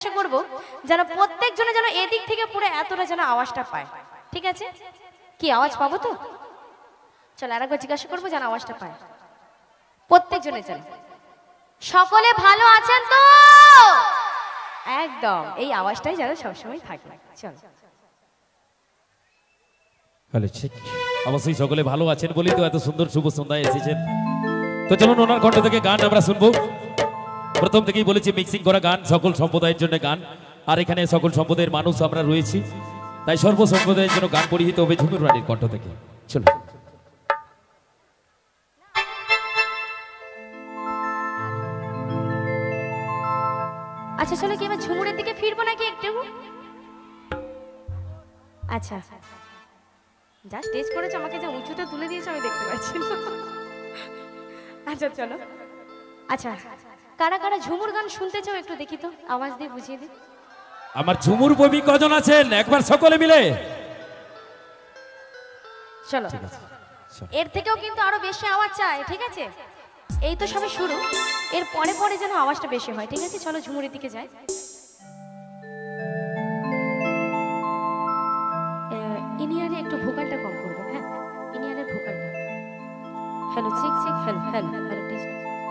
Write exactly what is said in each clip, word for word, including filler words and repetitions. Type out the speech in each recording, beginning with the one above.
করব যেন প্রত্যেকজনে যেন এদিক থেকে পুরো এতটা যেন আওয়াজটা পায়, ঠিক আছে? কি আওয়াজ পাবো তো? চলো আরেকবার জিজ্ঞাসা করবো যেন আওয়াজটা পায় প্রত্যেকজনে। যেন সকলে ভালো আছেন তো? একদম এই আওয়াজটাই যেন সবসময় থাকে। চলো অবশ্যই সকলে ভালো আছেন বলেই তো এত সুন্দর শুভ সন্ধ্যায় এসেছেন। তো চলুন ওনার কণ্ঠ থেকে গান আমরা শুনবো। প্রথম থেকেই বলেছি মিক্সিং করা গান, সকল সম্প্রদায়ের জন্য গান, আর এখানে সকল সম্প্রদায়ের মানুষ আমরা রয়েছি, তাই সর্ব সম্প্রদায়ের জন্য গান পরিহিত হবে ঝুমুর রানীর কণ্ঠ থেকে। চলুন। আচ্ছা চলো কি এবার ঝুমুরের দিকে ফিরবো নাকি একটু? আচ্ছা যা স্টেজ করেছো আমাকে যা উঁচুতে তুলে দিয়েছো আমি দেখতে পাচ্ছি। আচ্ছা চলো। আচ্ছা কারা কারা ঝুমুর গান শুনতে চাও একটু দেখি তো, আওয়াজ দিয়ে বুঝিয়ে দিই। আমার ঝুমুর প্রেমী কজন আছেন একবার সকলে মিলে চলো। এর থেকেও কিন্তু আরো বেশি আওয়াজ চাই, ঠিক আছে? এই তো সবে শুরু, এর পরে পরে যেন আওয়াজটা বেশি হয়, ঠিক আছে? চলো ঝুমুরের দিকে যাই। ইনিয়ারে একটু ভোকালটা কম করবো, হ্যাঁ ইনিয়ারের ভোকালটা। Hello check check, hello hello hello test.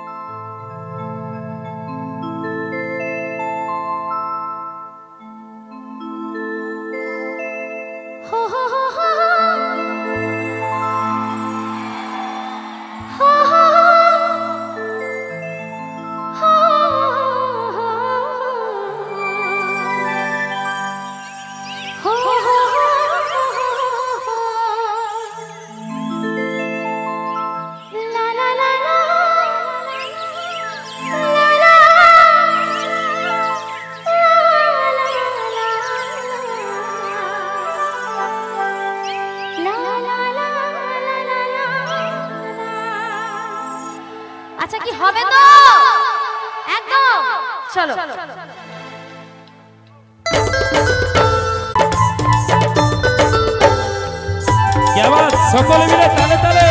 আচ্ছা কি হবে তো? একদম চলো। क्या बात, সকলে মিলে তালে তালে।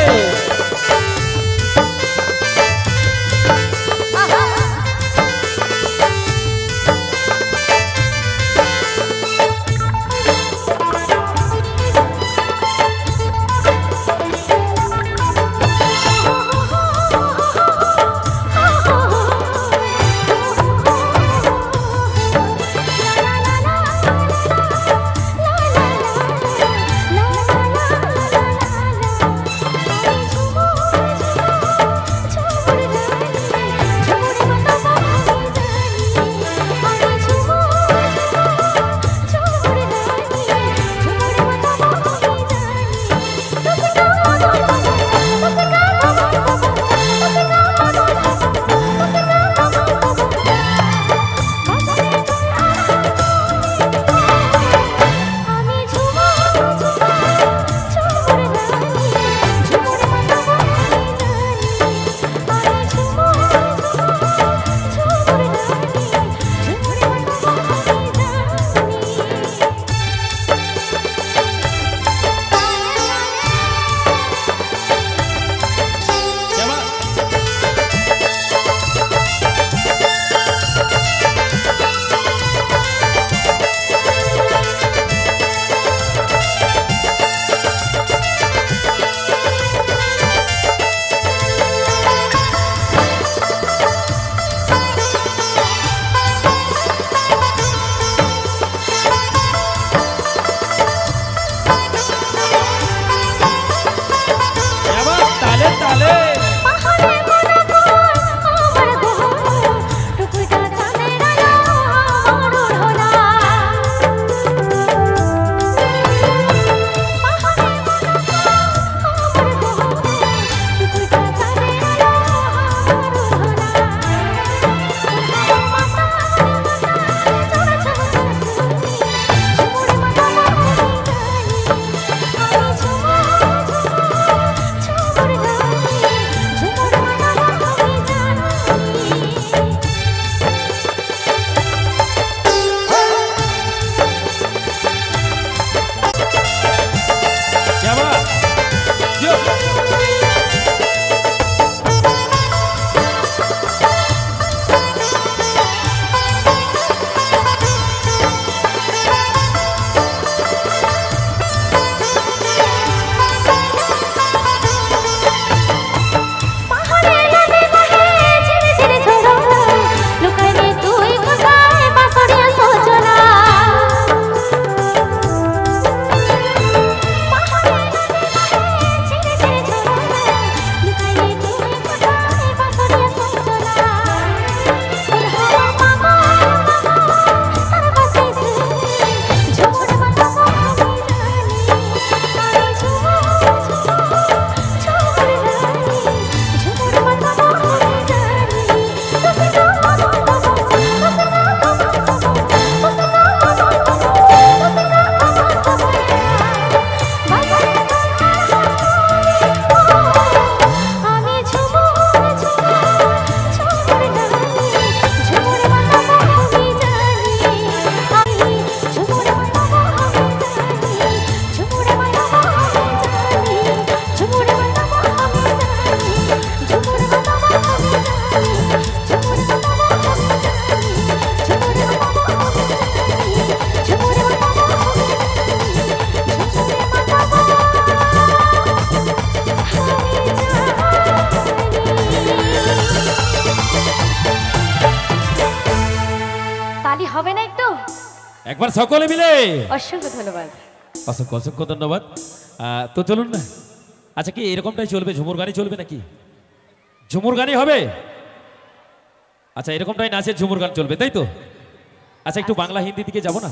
কি হবে না একটু? একবার সকলে মিলে অসংখ্য ধন্যবাদ। অসংখ্য অসংখ্য ধন্যবাদ। আহ, তো চলুন না, আচ্ছা কি এরকমটাই চলবে, ঝুমুর গানই চলবে নাকি? ঝুমুর গানই হবে? আচ্ছা এরকমটাই নাচের ঝুমুর গান চলবে, তাই তো? আচ্ছা একটু বাংলা হিন্দি দিকে যাব না?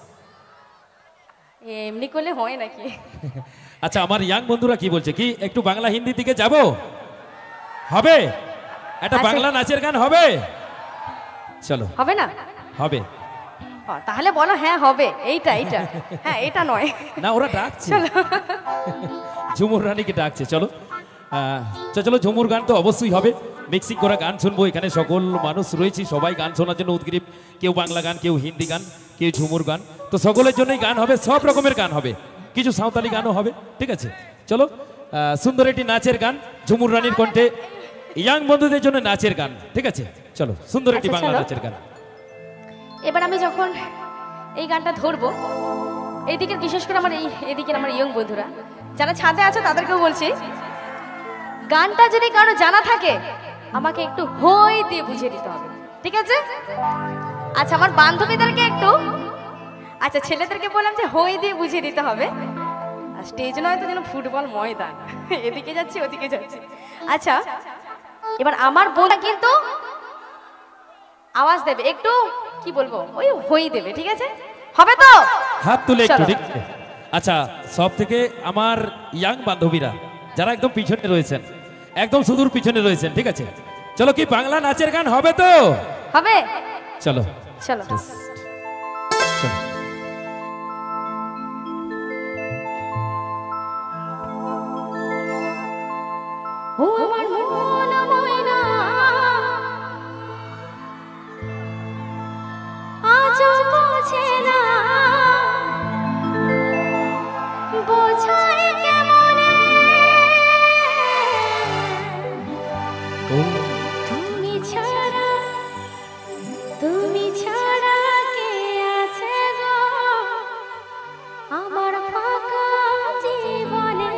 এমনি করলে হয় নাকি? আচ্ছা আমার ইয়াং বন্ধুরা কি বলছে, কি একটু বাংলা হিন্দি দিকে যাব? হবে? একটা আচ্ছা। বাংলা নাচের গান হবে? চলো হবে না? হবে। ও, তাহলে বলো হ্যাঁ হবে, এইটা এইটা, হ্যাঁ এটা নয়। না ওরা ডাকছে, চলো ঝুমুর রানীকে ডাকছে, চলো আহ, চ- চলো ঝুমুর গান তো অবশ্যই হবে, মিক্সিং করা গান শুনবো। এখানে সকল মানুষ রয়েছে, সবাই গান শোনার জন্য উদ্গ্রীব, কেউ বাংলা গান, কেউ হিন্দি গান, কেউ ঝুমুর গান, তো সকলের জন্যই গান হবে, সব রকমের গান হবে, কিছু সাঁওতালি গানও হবে, ঠিক আছে? চলো আহ, সুন্দর একটি নাচের গান, ঝুমুর রানীর কণ্ঠে ইয়াং বন্ধুদের জন্য নাচের গান, ঠিক আছে? চলো সুন্দর একটি আচ্ছা, বাংলা চলো। নাচের গান। এবার আমি যখন এই গানটা ধরবো, এইদিকের বিশেষ করে আমার এই এদিকের আমার ইয়ং বন্ধুরা যারা ছাদে আছে তাদেরকেও বলছি, গানটা যদি কারো জানা থাকে আমাকে একটু হই দিয়ে বুঝিয়ে দিতে হবে, ঠিক আছে? আচ্ছা আমার বান্ধবীদেরকে একটু, আচ্ছা ছেলেদেরকে বললাম যে হই দিয়ে বুঝিয়ে দিতে হবে। আর স্টেজ নয় তো যেন ফুটবল ময়দান, এদিকে যাচ্ছি ওদিকে যাচ্ছি। আচ্ছা এবার আমার বোনটা কিন্তু আওয়াজ দেবে, একটু কি বলবো, ওই হই দেবে, ঠিক আছে? হবে তো? হাত তুলে একটু, চলো। ঠিক আছে? আচ্ছা সব থেকে আমার ইয়াং বান্ধবীরা যারা একদম পিছনে রয়েছেন, একদম সুদূর পিছনে রয়েছেন, ঠিক আছে? চলো কি বাংলা নাচের গান হবে তো? হবে? চলো চলো চলো। ও আমার মন ময়না আজও বোঝে না, বোঝায় কেমনে ও, তুমি ছাড়া, তুমি ছাড়া কে আছে গো আমার ফাঁকা জীবনে।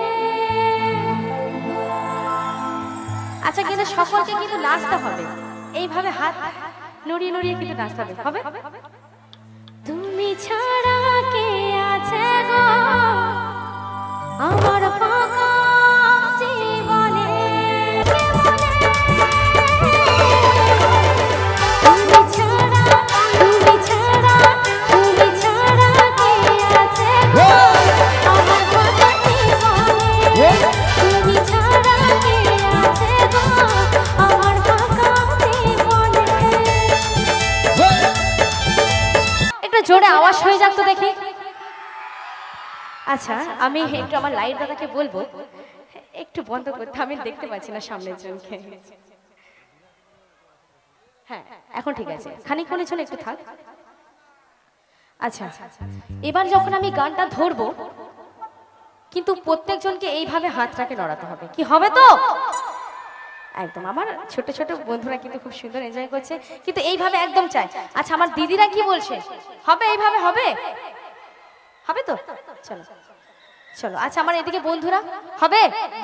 আচ্ছা কিন্তু সকলকে কিন্তু নাচতে হবে, এইভাবে হাত নড়িয়ে নড়িয়ে কিন্তু নাচতে হবে, হবে? তুমি ছাড়া কে আছে গো আমার ফাঁকা জীবনে, তুমি ছাড়া, তুমি ছাড়া, তুমি ছাড়া কে আছে গো আমার ফাঁকা জীবনে, তুমি ছাড়া কে আছে গো আমার ফাঁকা জীবনে। একটু জোরে আওয়াজ হয়ে যাক তো দেখি। আচ্ছা আমি একটু আমার লাইট দাদাকে বলবো একটু বন্ধ করতে, আমি দেখতে পাচ্ছি না সামনের জনকে। হ্যাঁ এখন ঠিক আছে, খানিকক্ষণের জন্য একটু থাক। আচ্ছা এবার যখন আমি গানটা ধরবো কিন্তু প্রত্যেকজনকে এইভাবে হাতটাকে নড়াতে হবে, কি হবে তো? একদম আমার ছোট ছোট বন্ধুরা কিন্তু খুব সুন্দর এনজয় করছে, কিন্তু এইভাবে একদম চাই। আচ্ছা আমার দিদিরা কি বলছে, হবে এইভাবে? হবে? হবে তো? চলো চলো। আচ্ছা আমার এদিকে বন্ধুরা হবে,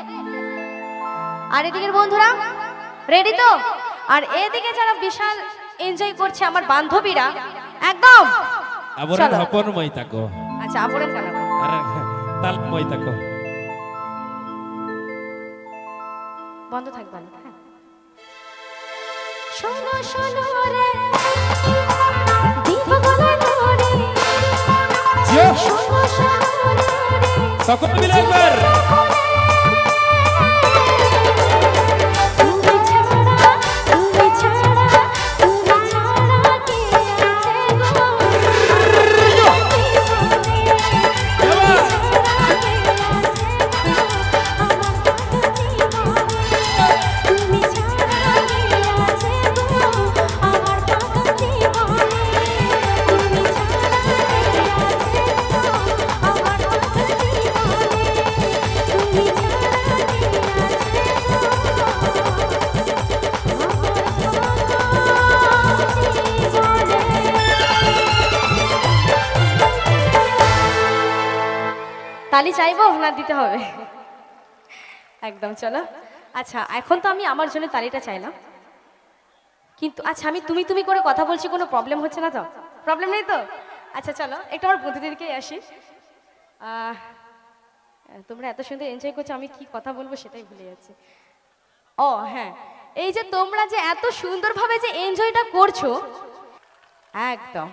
আর এদিকের বন্ধুরা রেডি তো? আর এদিকে যারা বিশাল এনজয় করছে আমার বান্ধবীরা একদম আবরণ চলো। হপনময় থাকো। আচ্ছা আবরণ জানাবো, আর তালময় থাকো। বন্ধ থাকবে না, হ্যাঁ। শোনো শোনো রে দীপ গলায় ধরে, জিও, শোনো শোনো রে সকলে মিলে একবার। তুমি ছাড়া, তুমি ছাড়া, তুমি ছাড়া কে আছে গো এবার। তুমি ছাড়া কে আছে গো আমার ফাঁকা জীবনে, তুমি ছাড়া কে আছে গো আমার ফাঁকা জীবনে, তুমি ছাড়া কে তালি চাইবো না দিতে হবে? একদম চলো। আচ্ছা এখন তো আমি আমার জন্য তালিটা চাইলাম, কিন্তু আচ্ছা আমি তুমি তুমি করে কথা বলছি, কোনো প্রবলেম হচ্ছে না তো? প্রবলেম নেই তো? আচ্ছা চলো একটু আমার বন্ধুদেরকে আসি। আহ, তোমরা এত সুন্দর এনজয় করছো, আমি কি কথা বলবো সেটাই ভুলে যাচ্ছি। ও হ্যাঁ, এই যে তোমরা যে এত সুন্দরভাবে যে এনজয়টা করছো, একদম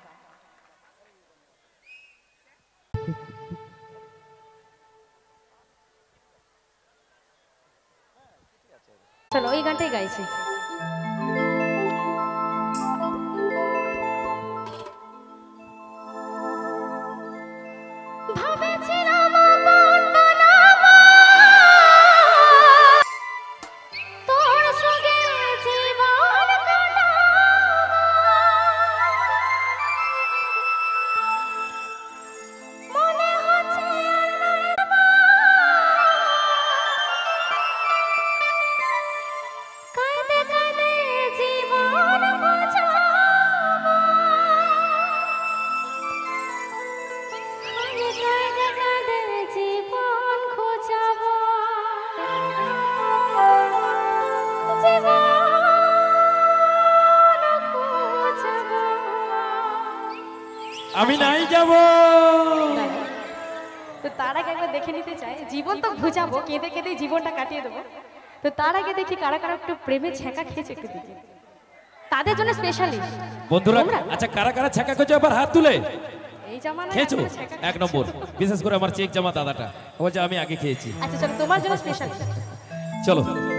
চলো ওই গানটাই গাইছি। ভাবেছিলাম আপন বানাবো, তোর সঙ্গে জীবন কাটাবো, মনে হচ্ছে আর নাই কাঁদে কাঁদে জীবন বোঝাবো, কাঁদে কাঁদে কাঁদে জীবন খোঁজাবো, জীবন খোঁজাবো। আমি নাই যাব। তো তার আগে একবার দেখে নিতে চাই, জীবন তো বুঝাবো, কেঁদে কেঁদে জীবনটা কাটিয়ে দেবো। তো তার আগে দেখি কারা কারা একটু প্রেমে ছেঁকা খেয়েছে, একটু দেখি তাদের জন্য স্পেশালি। বন্ধুরা আচ্ছা কারা কারা ছাকা করছো আবার হাত তুলে এই জামানা খেয়েছো? এক নম্বর, বিশেষ করে আমার চেক জামা দাদাটা বলছে আমি আগে খেয়েছি। আচ্ছা চলো তোমার জন্য স্পেশাল। চলো